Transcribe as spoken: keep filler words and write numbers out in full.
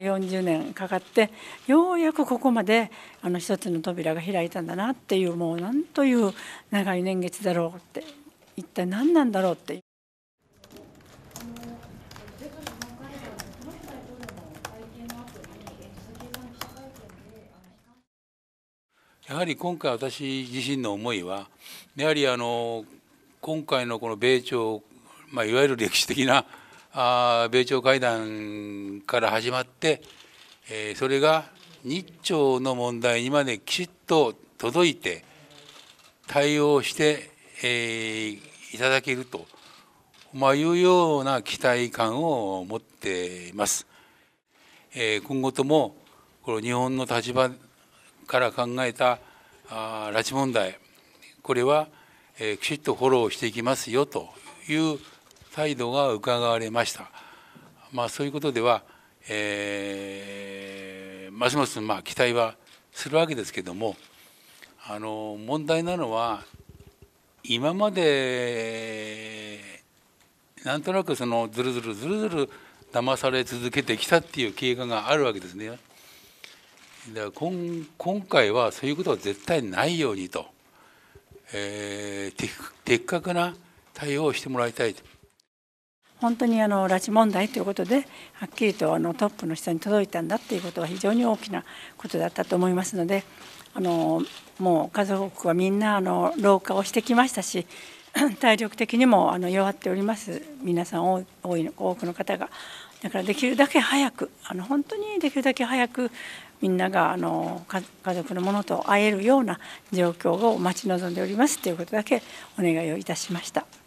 よんじゅうねんかかってようやくここまであの一つの扉が開いたんだなっていう、もうなんという長い年月だろうって、一体何なんだろうって。 やはり今回私自身の思いはやはりあの今回のこの米朝、まあ、いわゆる歴史的なあ米朝会談から始まって、えー、それが日朝の問題にまできちっと届いて対応して、えー、いただけると、まあ、いうような期待感を持っています。えー、今後ともこの日本の立場から考えたあ拉致問題、これは、えー、きちっとフォローしていきますよという態度が伺われました。まあ、そういうことでは、えー、ますますまあ期待はするわけですけども、あの問題なのは今までなんとなくそのずるずるずるずる騙され続けてきたっていう経過があるわけですね。だから 今, 今回はそういうことは絶対ないようにと、えー、的, 的確な対応をしてもらいたいと。 本当にあの拉致問題ということではっきりとあのトップの人に届いたんだっていうことは非常に大きなことだったと思いますので、あのもう家族はみんなあの老化をしてきましたし、体力的にもあの弱っております、皆さん多い多くの方が。だからできるだけ早く、あの本当にできるだけ早くみんながあの家族のものと会えるような状況を待ち望んでおりますということだけお願いをいたしました。